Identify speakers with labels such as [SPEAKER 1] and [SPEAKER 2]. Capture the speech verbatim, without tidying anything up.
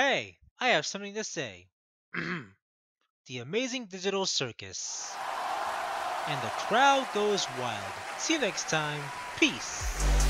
[SPEAKER 1] Hey, I have something to say. The amazing digital circus. And the crowd goes wild. See you next time. Peace.